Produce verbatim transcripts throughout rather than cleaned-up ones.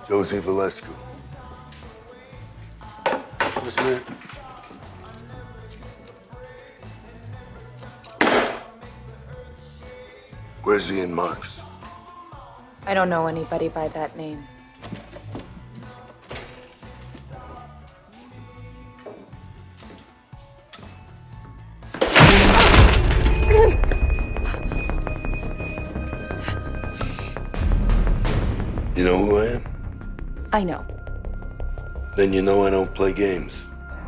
Josie Valescu. What's the name? Where's Ian Marks? I don't know anybody by that name. You know who I am? I know. Then you know I don't play games.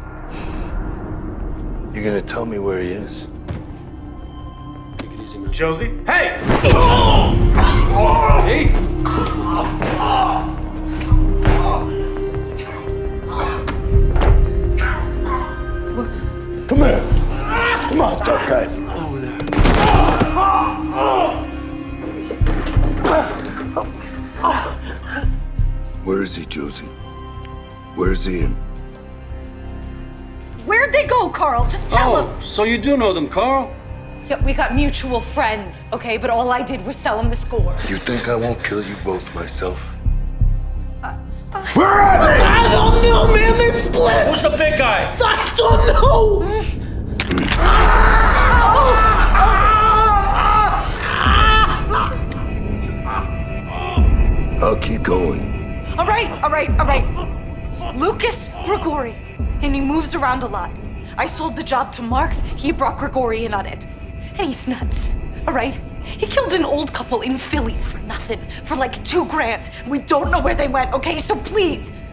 You're gonna tell me where he is? Take it easy, man. Josie? Hey! Oh! Hey! Come here. Come on, tough guy. Where is he, Josie? Where's Ian? Where'd they go, Carl? Just tell Oh, them. so you do know them, Carl? Yeah, we got mutual friends, okay? But all I did was sell him the score. You think I won't kill you both myself? Uh, uh, Where are they? I don't know, man. They split. Who's the big guy? I don't know. I'll keep going. all right, all right, all right. Lucas Grigori, and he moves around a lot. I sold the job to Marks. He brought Grigori in on it. And he's nuts, all right? He killed an old couple in Philly for nothing, for like two grand. We don't know where they went, okay? So please,